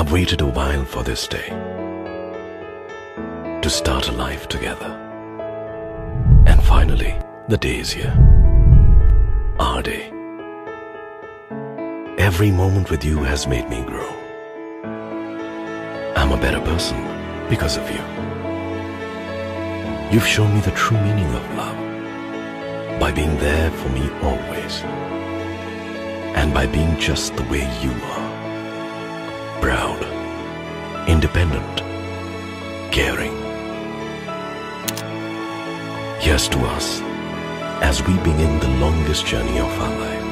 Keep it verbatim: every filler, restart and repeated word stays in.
I've waited a while for this day, to start a life together. And finally, the day is here. Our day. Every moment with you has made me grow. I'm a better person because of you. You've shown me the true meaning of love by being there for me always, and by being just the way you are. Proud, independent, caring. Here's to us as we begin the longest journey of our life.